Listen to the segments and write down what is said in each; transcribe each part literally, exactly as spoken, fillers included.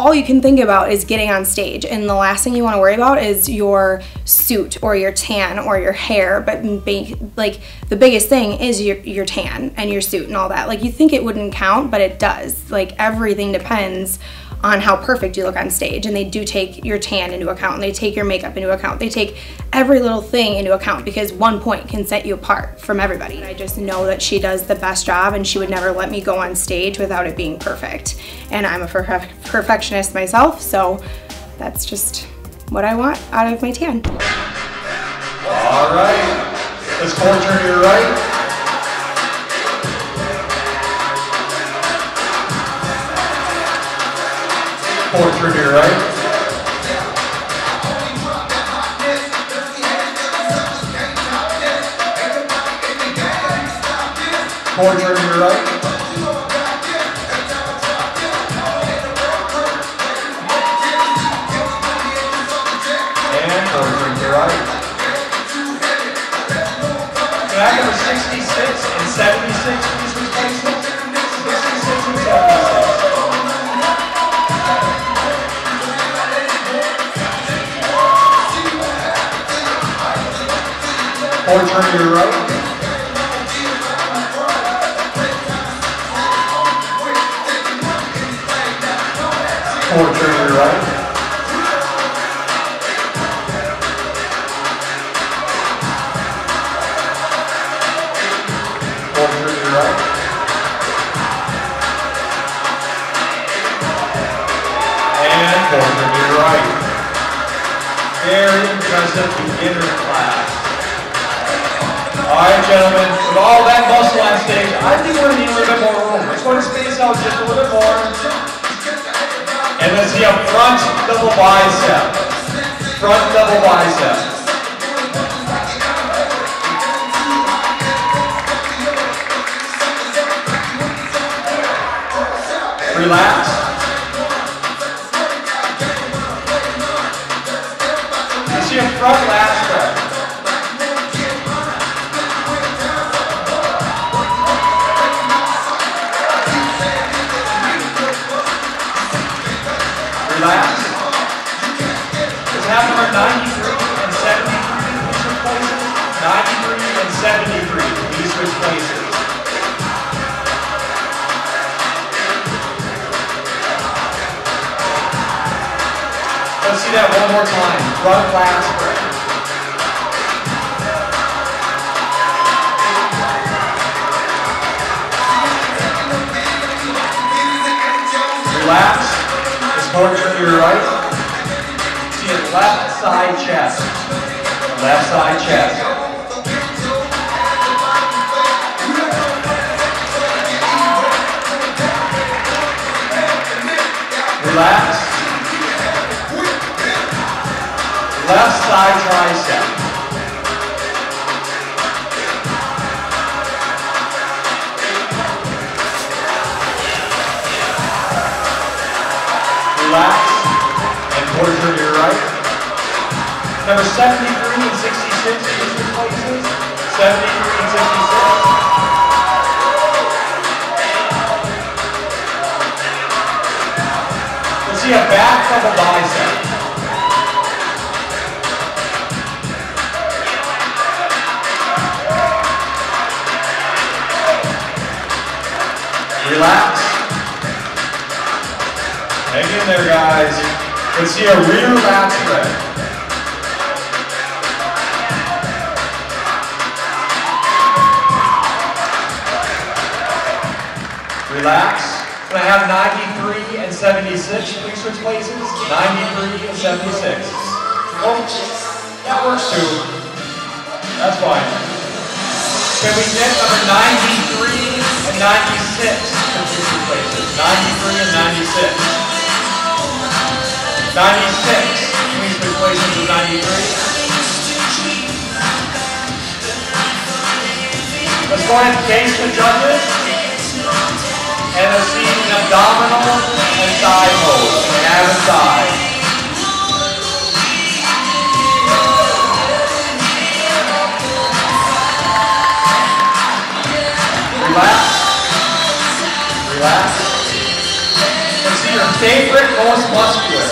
all you can think about is getting on stage, and the last thing you want to worry about is your suit or your tan or your hair. But like the biggest thing is your, your tan and your suit and all that. Like you think it wouldn't count, but it does. Like everything depends on how perfect you look on stage, and they do take your tan into account, and they take your makeup into account. They take every little thing into account, because one point can set you apart from everybody. I just know that she does the best job, and she would never let me go on stage without it being perfect. And I'm a perfe perfectionist myself, so that's just what I want out of my tan. All right, let's forward turn to your right. Forward turn to your right. Forward turn to your right. And forward turn to your right. Back number sixty-six and seventy-six, please switch places. sixty-six and seventy-six. Forward turn to your right. Forward turn to your right. Forward turn to your right. And forward turn to your right. Very impressive beginner class. All right, gentlemen, with all that muscle on stage, I think we're going to need a little bit more room. Let's go to space out just a little bit more. And let's see a front double bicep. Front double bicep. Relax. Let's see a front lat stretch. Relax. Let's have number ninety-three and seventy-three, please switch places. ninety-three and seventy-three, please switch places. Let's see that one more time. Front lat spread. Relax. Forward turn to your right. See a left side chest. Left side chest. Relax. Left side tricep. Relax, and forward turn to your right. Number seventy-three and sixty-six, please switch places. seventy-three and sixty-six. Let's see a back double bicep. Relax. Hang in there, guys. Let's see a rear lat spread. Relax. Can I have ninety-three and seventy-six? Please switch places. ninety-three and seventy-six. Oh, that works too. That's fine. Can we get number ninety-three and ninety-six? Please switch places. ninety-three and ninety-six. ninety-six, please switch places with ninety-three. Let's go ahead and face the judges. And let's see an abdominal and thigh pose. And have a thigh. Relax. Relax. Let's see your favorite almost muscular.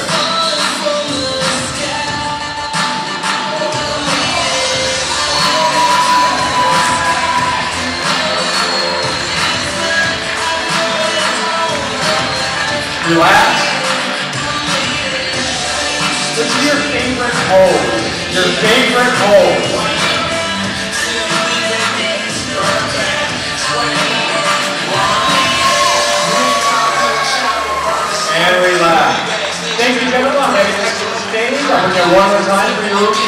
Relax. What's your favorite pose? Your favorite pose. And relax. Thank you, gentlemen. I'm heading next to the stage. I'm going to one more time for you.